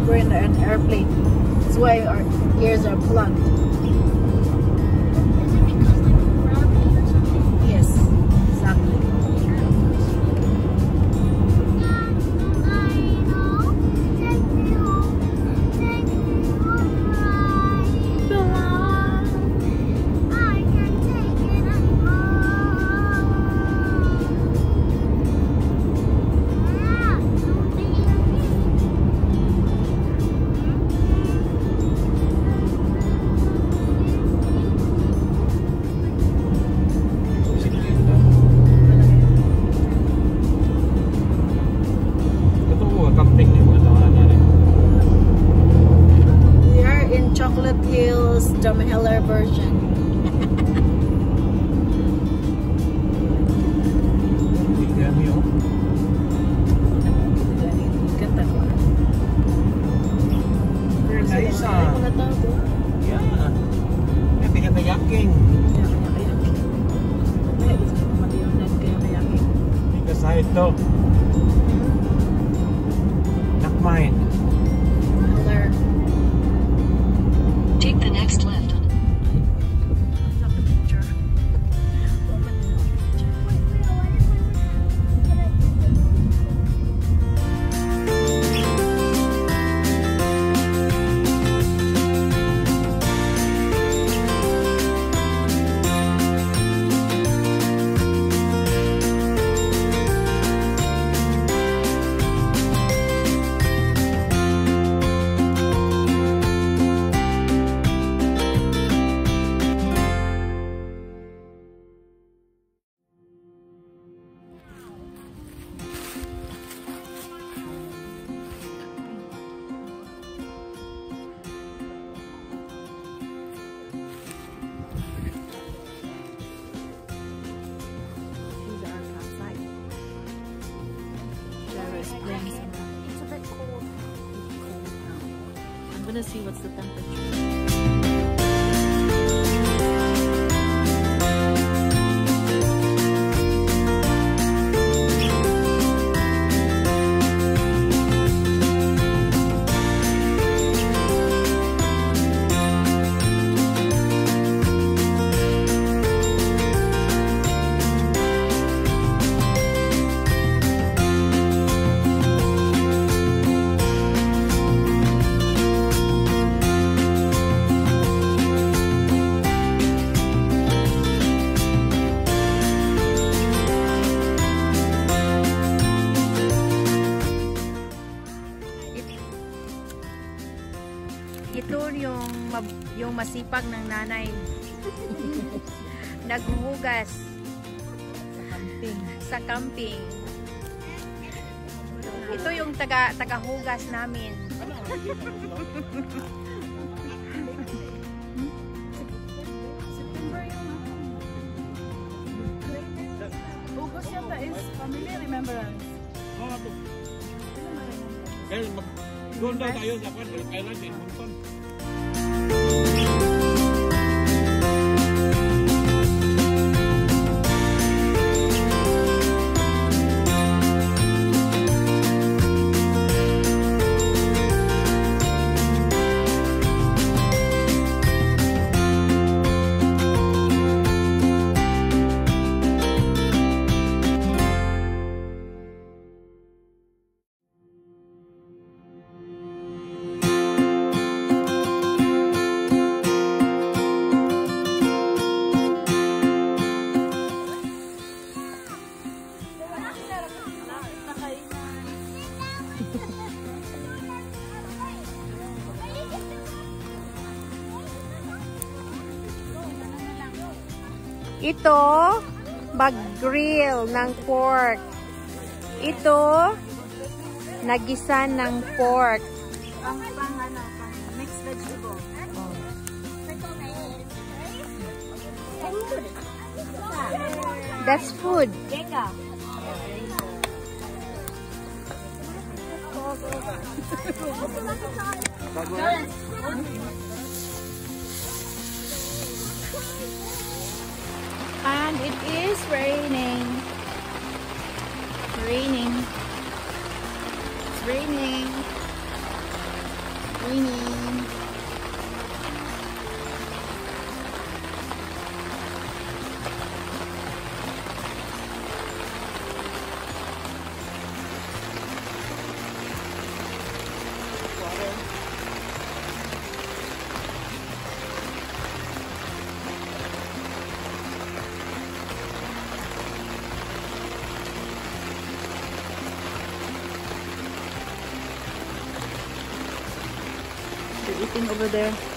we're in an airplane. That's why our ears are plugged. Yes, exactly. Version. Ito. Nakmain. Take the next left. It's a bit cold. I'm gonna see what's the temperature. Ito yung masipag ng nanay. Naghuhugas sa camping. Ito yung tagahugas namin. August yata is family remembrance. Doon daw tayo sa kailan din. Ito, mag-grill ng pork. Ito, nagisan ng pork. Pang mixed vegetable. That's food. Genga. And it is raining. Raining. It's raining. Raining. Water. They're eating over there.